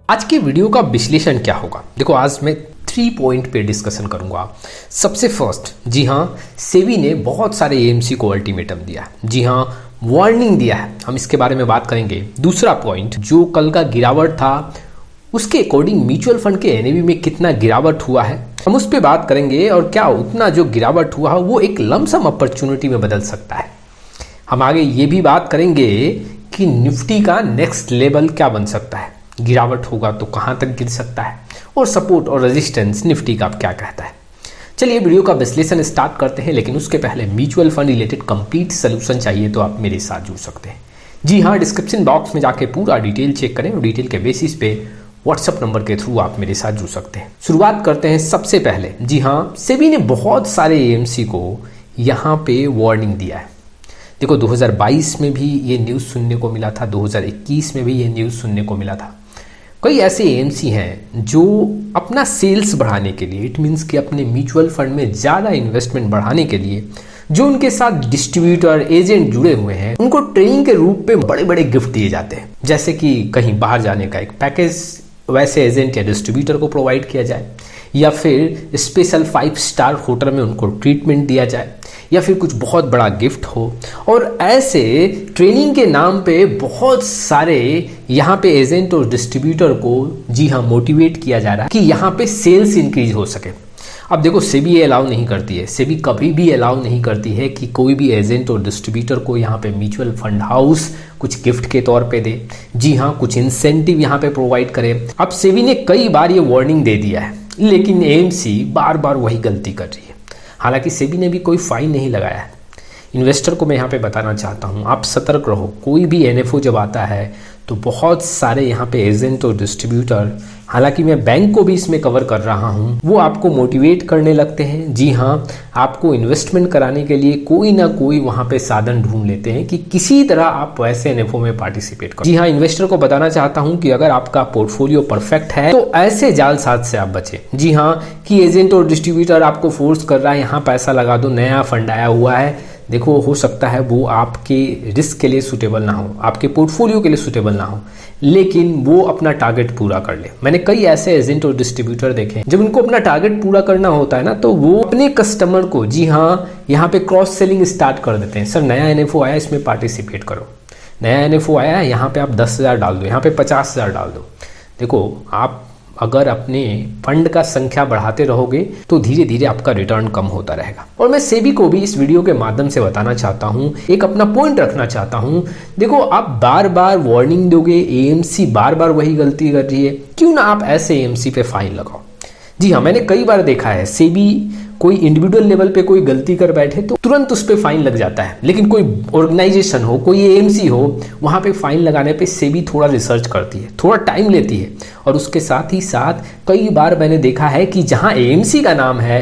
आज की वीडियो का विश्लेषण क्या होगा? देखो, आज मैं 3 पॉइंट पे डिस्कशन करूंगा। सबसे फर्स्ट, जी हाँ, सेबी ने बहुत सारे एएमसी को अल्टीमेटम दिया, जी हाँ, वार्निंग दिया है, हम इसके बारे में बात करेंगे। दूसरा पॉइंट, जो कल का गिरावट था उसके अकॉर्डिंग म्यूचुअल फंड के एनएवी में कितना गिरावट हुआ है, हम उस पर बात करेंगे। और क्या उतना जो गिरावट हुआ वो एक लमसम अपॉर्चुनिटी में बदल सकता है। हम आगे ये भी बात करेंगे कि निफ्टी का नेक्स्ट लेवल क्या बन सकता है, गिरावट होगा तो कहाँ तक गिर सकता है, और सपोर्ट और रेजिस्टेंस निफ्टी का क्या कहता है। चलिए वीडियो का विश्लेषण स्टार्ट करते हैं, लेकिन उसके पहले mutual fund related complete solution चाहिए तो आप मेरे साथ जुड़ सकते हैं। जी हाँ, डिस्क्रिप्शन बॉक्स में जाके पूरा डिटेल चेक करें और डिटेल के बेसिस पे व्हाट्सएप नंबर के थ्रू आप मेरे साथ जुड़ सकते हैं। शुरुआत करते हैं सबसे पहले। जी हाँ, सेबी ने बहुत सारे एएमसी को यहाँ पे वार्निंग दिया है। देखो, 2022 में भी ये न्यूज़ सुनने को मिला था, 2021 में भी ये न्यूज़ सुनने को मिला था। कई ऐसे एएमसी हैं जो अपना सेल्स बढ़ाने के लिए, इट मीन्स कि अपने म्यूचुअल फंड में ज़्यादा इन्वेस्टमेंट बढ़ाने के लिए जो उनके साथ डिस्ट्रीब्यूटर एजेंट जुड़े हुए हैं उनको ट्रेनिंग के रूप में बड़े बड़े गिफ्ट दिए जाते हैं। जैसे कि कहीं बाहर जाने का एक पैकेज वैसे एजेंट या डिस्ट्रीब्यूटर को प्रोवाइड किया जाए, या फिर स्पेशल 5 स्टार होटल में उनको ट्रीटमेंट दिया जाए, या फिर कुछ बहुत बड़ा गिफ्ट हो। और ऐसे ट्रेनिंग के नाम पे बहुत सारे यहाँ पे एजेंट और डिस्ट्रीब्यूटर को, जी हाँ, मोटिवेट किया जा रहा है कि यहाँ पे सेल्स इंक्रीज हो सके। अब देखो, सेबी ये अलाउ नहीं करती है, सेबी कभी भी अलाउ नहीं करती है कि कोई भी एजेंट और डिस्ट्रीब्यूटर को यहाँ पे म्यूचुअल फंड हाउस कुछ गिफ्ट के तौर पे दे, जी हाँ, कुछ इंसेंटिव यहाँ पे प्रोवाइड करे। अब सेबी ने कई बार ये वार्निंग दे दिया है, लेकिन एएमसी बार बार वही गलती कर रही है। हालांकि सेबी ने भी कोई फाइन नहीं लगाया है। इन्वेस्टर को मैं यहाँ पे बताना चाहता हूँ, आप सतर्क रहो। कोई भी एनएफओ जब आता है तो बहुत सारे यहाँ पे एजेंट और डिस्ट्रीब्यूटर, हालांकि मैं बैंक को भी इसमें कवर कर रहा हूँ, वो आपको मोटिवेट करने लगते हैं। जी हाँ, आपको इन्वेस्टमेंट कराने के लिए कोई ना कोई वहाँ पे साधन ढूंढ लेते हैं कि किसी तरह आप वैसे एनएफओ में पार्टिसिपेट करो। जी हाँ, इन्वेस्टर को बताना चाहता हूँ कि अगर आपका पोर्टफोलियो परफेक्ट है तो ऐसे जालसाज से आप बचे। जी हाँ, कि एजेंट और डिस्ट्रीब्यूटर आपको फोर्स कर रहा है, यहाँ पैसा लगा दो, नया फंड आया हुआ है। देखो, हो सकता है वो आपके रिस्क के लिए सूटेबल ना हो, आपके पोर्टफोलियो के लिए सूटेबल ना हो, लेकिन वो अपना टारगेट पूरा कर ले। मैंने कई ऐसे एजेंट और डिस्ट्रीब्यूटर देखे, जब उनको अपना टारगेट पूरा करना होता है ना, तो वो अपने कस्टमर को, जी हाँ, यहाँ पे क्रॉस सेलिंग स्टार्ट कर देते हैं। सर, नया एनएफओ आया, इसमें पार्टिसिपेट करो। नया एनएफओ आया है, यहाँ पे आप 10,000 डाल दो, यहाँ पे 50,000 डाल दो। देखो, आप अगर अपने फंड का संख्या बढ़ाते रहोगे तो धीरे धीरे आपका रिटर्न कम होता रहेगा। और मैं सेबी को भी इस वीडियो के माध्यम से बताना चाहता हूँ, एक अपना पॉइंट रखना चाहता हूँ। देखो, आप बार बार वार्निंग दोगे, एएमसी बार बार वही गलती कर रही है, क्यों ना आप ऐसे एएमसी पे फाइन लगाओ। जी हाँ, मैंने कई बार देखा है, सेबी कोई इंडिविजुअल लेवल पे कोई गलती कर बैठे तो तुरंत उस पर फाइन लग जाता है, लेकिन कोई ऑर्गेनाइजेशन हो, कोई एएमसी हो, वहाँ पे फाइन लगाने पे सेबी थोड़ा रिसर्च करती है, थोड़ा टाइम लेती है। और उसके साथ ही साथ कई बार मैंने देखा है कि जहाँ एएमसी का नाम है,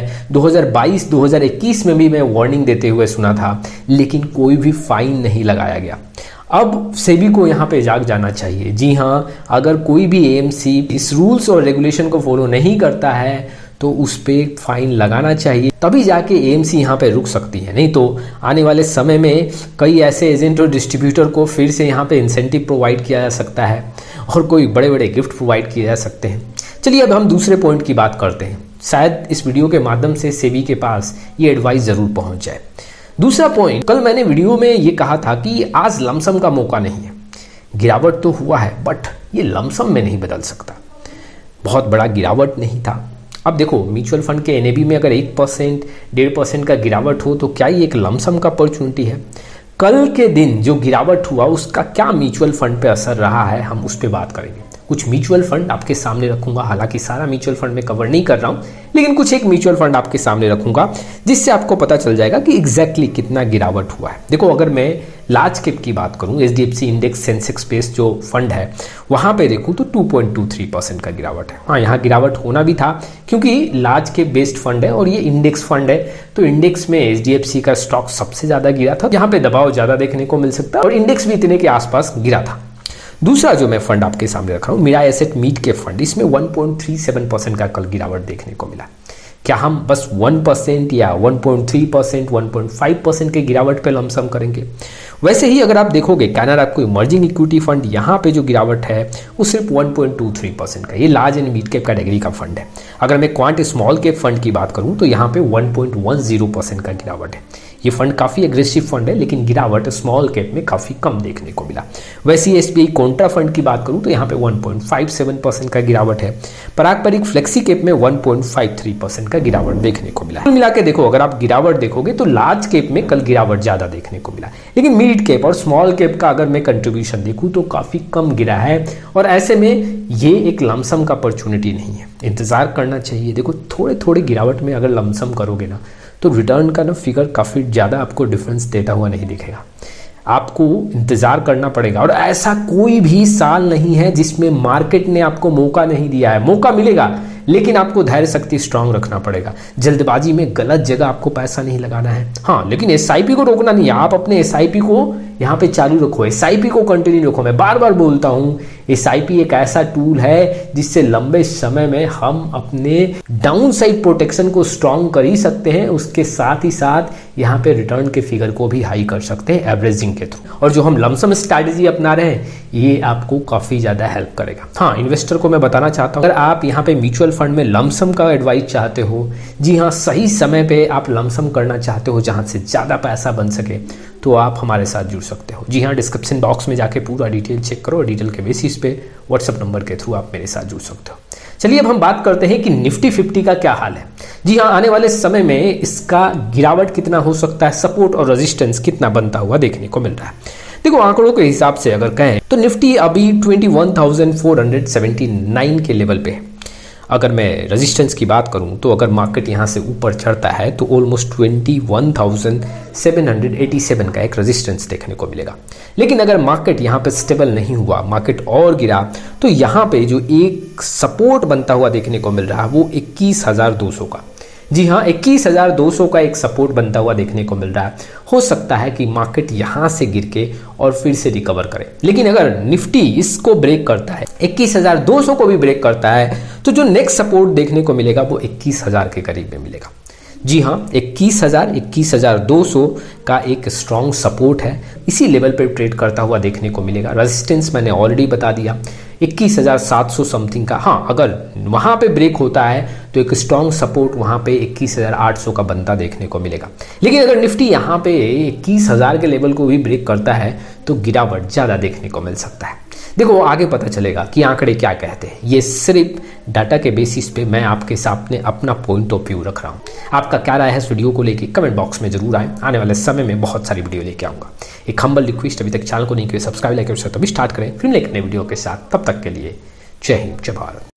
2022-2021 में भी मैं वार्निंग देते हुए सुना था, लेकिन कोई भी फाइन नहीं लगाया गया। अब सेबी को यहाँ पे जाग जाना चाहिए। जी हाँ, अगर कोई भी एएमसी इस रूल्स और रेगुलेशन को फॉलो नहीं करता है तो उस पर फाइन लगाना चाहिए, तभी जाके एएमसी यहाँ पे रुक सकती है। नहीं तो आने वाले समय में कई ऐसे एजेंट और डिस्ट्रीब्यूटर को फिर से यहाँ पे इंसेंटिव प्रोवाइड किया जा सकता है और कोई बड़े बड़े गिफ्ट प्रोवाइड किए जा सकते हैं। चलिए, अब हम दूसरे पॉइंट की बात करते हैं। शायद इस वीडियो के माध्यम से सेबी के पास ये एडवाइस जरूर पहुँच जाए। दूसरा पॉइंट, कल मैंने वीडियो में ये कहा था कि आज लमसम का मौका नहीं है। गिरावट तो हुआ है, बट ये लमसम में नहीं बदल सकता। बहुत बड़ा गिरावट नहीं था। अब देखो, म्यूचुअल फंड के एनएवी में अगर 1%, 1.5% का गिरावट हो तो क्या ये एक लमसम का अपॉर्चुनिटी है? कल के दिन जो गिरावट हुआ उसका क्या म्यूचुअल फंड पे असर रहा है, हम उस पर बात करेंगे। कुछ म्यूचुअल फंड आपके सामने रखूंगा, हालांकि सारा म्यूचुअल फंड में कवर नहीं कर रहा हूं, लेकिन कुछ एक म्यूचुअल फंड आपके सामने रखूंगा जिससे आपको पता चल जाएगा कि एग्जैक्टली कितना गिरावट हुआ है। देखो, अगर मैं लार्ज कैप की बात करूं, एचडीएफसी इंडेक्स सेंसेक्स बेस्ड जो फंड है वहां पे देखूं तो 2.23% का गिरावट है। हाँ, यहाँ गिरावट होना भी था क्योंकि लार्ज कैप बेस्ड फंड है और ये इंडेक्स फंड है, तो इंडेक्स में एचडीएफसी का स्टॉक सबसे ज्यादा गिरा था, यहाँ पे दबाव ज्यादा देखने को मिल सकता है और इंडेक्स भी इतने के आसपास गिरा था। दूसरा जो मैं फंड आपके सामने रख रहा हूँ, मिराई एसेट मीट के फंड, इसमें 1.37% का कल गिरावट देखने को मिला। क्या हम बस 1% या 1.3%, 1.5% के गिरावट पे लमसम करेंगे? वैसे ही अगर आप देखोगे कैनरा को इमर्जिंग इक्विटी फंड, यहाँ पे जो गिरावट है वो सिर्फ 1.23% का, ये large and mid cap category का फंड है। अगर मैं क्वांट स्मॉल कैप फंड की बात करूँ तो यहाँ पे 1.10% का गिरावट है। ये फंड काफ़ी एग्रेसिव फंड है, लेकिन गिरावट स्मॉल कैप में काफ़ी कम देखने को मिला। वैसे ही एसबीआई कॉन्ट्रा फंड की बात करूं तो यहाँ पे 1.57% का गिरावट है। पराग परिक फ्लेक्सी कैप में 1.53% का गिरावट देखने को मिला। मिला के देखो, अगर आप गिरावट देखोगे तो लार्ज कैप में कल गिरावट ज़्यादा देखने को मिला, लेकिन मिड कैप और स्मॉल कैप का अगर मैं कंट्रीब्यूशन देखूँ तो काफ़ी कम गिरा है। और ऐसे में ये एक लमसम का अपॉर्चुनिटी नहीं है, इंतज़ार करना चाहिए। देखो थोड़े थोड़े गिरावट में अगर लमसम करोगे ना तो रिटर्न का ना फिगर काफ़ी ज़्यादा आपको डिफरेंस देता हुआ नहीं दिखेगा, आपको इंतज़ार करना पड़ेगा। और ऐसा कोई भी साल नहीं है जिसमें मार्केट ने आपको मौका नहीं दिया है। मौका मिलेगा, लेकिन आपको धैर्य शक्ति स्ट्रांग रखना पड़ेगा। जल्दबाजी में गलत जगह आपको पैसा नहीं लगाना है। हाँ, लेकिन एसआईपी को रोकना नहीं है। आप अपने एसआईपी को यहाँ पे चालू रखो, एसआईपी को कंटिन्यू रखो। मैं बार बार बोलता हूँ, एसआईपी एक ऐसा टूल है जिससे लंबे समय में हम अपने डाउन साइड प्रोटेक्शन को स्ट्रांग कर ही सकते हैं, उसके साथ ही साथ यहाँ पे रिटर्न के फिगर को भी हाई कर सकते हैं एवरेजिंग के थ्रू। और जो हम लमसम स्ट्रैटेजी अपना रहे हैं ये आपको काफ़ी ज़्यादा हेल्प करेगा। हाँ, इन्वेस्टर को मैं बताना चाहता हूँ, अगर आप यहाँ पे म्यूचुअल फंड में लमसम का एडवाइस चाहते हो, जी हाँ, सही समय पे आप लमसम करना चाहते हो जहाँ से ज़्यादा पैसा बन सके, तो आप हमारे साथ जुड़ सकते हो। जी हाँ, डिस्क्रिप्शन बॉक्स में जाके पूरा डिटेल चेक करो और डिटेल के बेसिस पे व्हाट्सएप नंबर के थ्रू आप मेरे साथ जुड़ सकते हो। चलिए अब हम बात करते हैं कि निफ्टी 50 का क्या हाल है। जी हाँ, आने वाले समय में इसका गिरावट कितना हो सकता है, सपोर्ट और रेजिस्टेंस कितना बनता हुआ देखने को मिल रहा है। देखो आंकड़ों के हिसाब से अगर कहें तो निफ्टी अभी 21,479 के लेवल पे है। अगर मैं रेजिस्टेंस की बात करूं तो अगर मार्केट यहां से ऊपर चढ़ता है तो ऑलमोस्ट 21,787 का एक रेजिस्टेंस देखने को मिलेगा। लेकिन अगर मार्केट यहां पे स्टेबल नहीं हुआ, मार्केट और गिरा, तो यहां पे जो एक सपोर्ट बनता हुआ देखने को मिल रहा है वो 21,200 का। जी हाँ, 21,200 का एक सपोर्ट बनता हुआ देखने को मिल रहा है। हो सकता है कि मार्केट यहां से गिर के और फिर से रिकवर करे, लेकिन अगर निफ्टी इसको ब्रेक करता है, 21,200 को भी ब्रेक करता है, तो जो नेक्स्ट सपोर्ट देखने को मिलेगा वो 21,000 के करीब में मिलेगा। जी हाँ, 21,200 का एक स्ट्रॉन्ग सपोर्ट है, इसी लेवल पर ट्रेड करता हुआ देखने को मिलेगा। रेजिस्टेंस मैंने ऑलरेडी बता दिया 21,700 समथिंग का। हाँ, अगर वहाँ पे ब्रेक होता है तो एक स्ट्रॉन्ग सपोर्ट वहाँ पे 21,800 का बनता देखने को मिलेगा। लेकिन अगर निफ्टी यहाँ पे 21,000 के लेवल को भी ब्रेक करता है तो गिरावट ज़्यादा देखने को मिल सकता है। देखो आगे पता चलेगा कि आंकड़े क्या कहते हैं। ये सिर्फ डाटा के बेसिस पे मैं आपके सामने अपना पॉइंट ऑफ व्यू रख रहा हूँ। आपका क्या राय है इस वीडियो को लेके कमेंट बॉक्स में जरूर आए। आने वाले समय में बहुत सारी वीडियो लेके आऊँगा। एक हम्बल रिक्वेस्ट, अभी तक चैनल को नहीं किया सब्सक्राइब लाइक तभी स्टार्ट करें, फिर एक नए वीडियो के साथ। तब तक के लिए जय हिंद, जय भारत।